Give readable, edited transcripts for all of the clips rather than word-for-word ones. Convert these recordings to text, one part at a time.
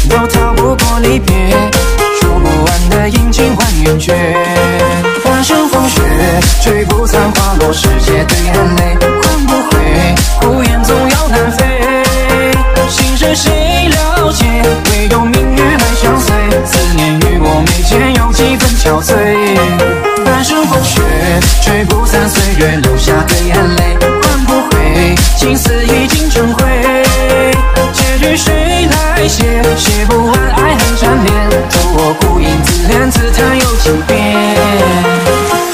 都逃不过离别，说不完的阴晴换圆缺。半生风雪，吹不散花落世界的眼泪，换不回，孤雁总要南飞。心事谁了解？唯有明月来相随。思念与我眉间有几分憔悴。半生风雪，吹不散岁月留下的眼泪，换不回，情丝已经成灰。结局谁来写？写不完爱恨缠绵，独我孤影自怜，自叹有几遍。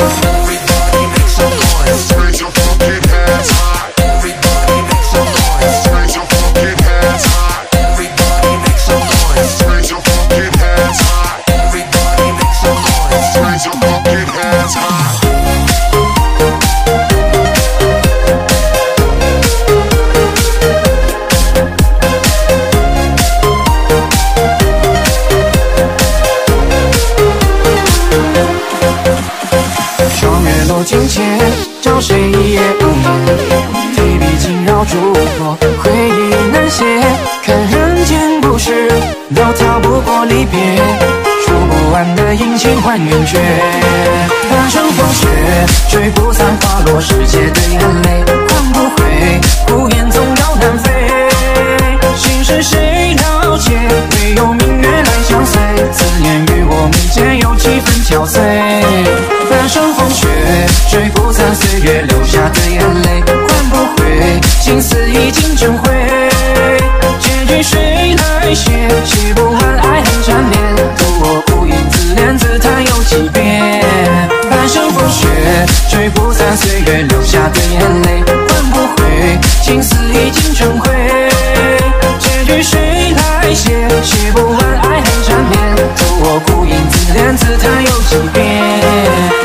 镜前找谁一夜无眠，提笔惊扰烛火，回忆难写。看人间故事，都逃不过离别，说不完的阴晴换圆缺。半生风雪，吹不散花落世界的眼泪，换不回，孤雁总要南飞。心事谁了解？唯有明月来相随。思念与我眉间有几分憔悴。半生风雪，吹不散岁月留下的眼泪，换不回，情丝已经成灰。结局谁来写？写不完爱恨缠绵，独我孤影自怜，自叹有几遍。半生风雪，吹不散岁月留下的眼泪，换不回，情丝已经成灰。结局谁来写？写不完爱恨缠绵，独我孤影自怜，自叹有几遍。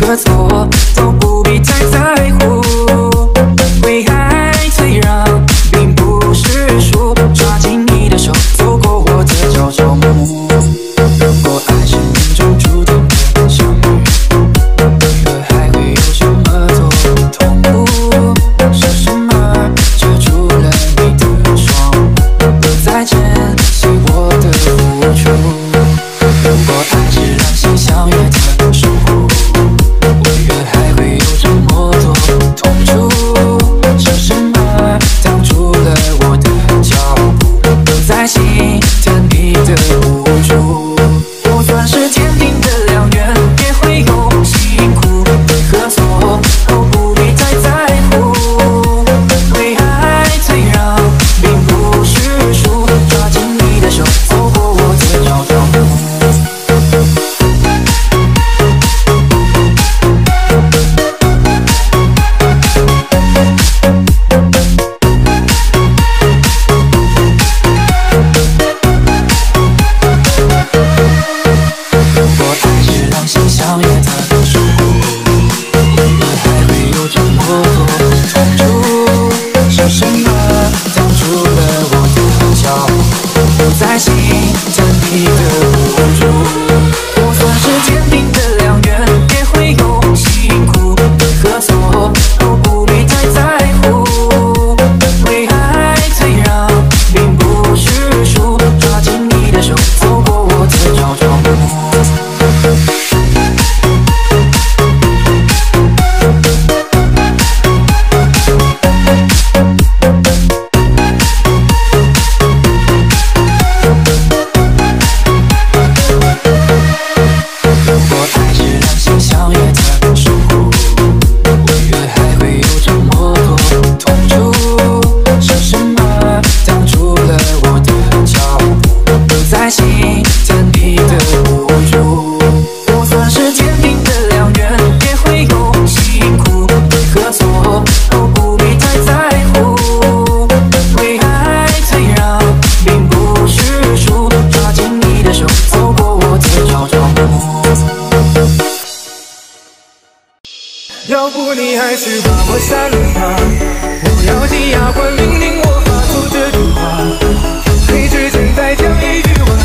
和错都不必太在乎。为爱退让并不是输，抓紧你的手，走过我的朝朝暮暮。如果爱是命中注定的相遇，为何还会有这么多痛苦？是什么遮住了你的双目，不再珍惜我的付出？如果爱是让心相悦的守护，为何还会有这么多痛楚？是什么挡住了我的脚步，不再心疼你的无助？就算是天定的良缘，也会有辛苦和错，都不必太在乎。为爱退让并不是输，抓紧你的手，走过我的朝朝暮暮。如果爱是让心相悦的守护，为何还会有这么多痛楚？是什么挡住了我的脚步，不再心疼你的无助？就算是天定的良缘，也会有辛苦和错，都不必太在乎。为爱退让并不是输，抓紧你的手，走过我的朝朝暮暮。如果爱是让心相悦的守护，为何还会有这么多痛楚？是什么挡住了我的脚步，不再心疼你的无助？就算是天定的良缘，也会有辛苦和错，都不必太在乎。为爱退让并不是输，抓紧你的手，走过我的朝朝暮暮。 要不你还是把我删了吧，不要挤牙关命令我发出这句话。天黑之前再讲一句晚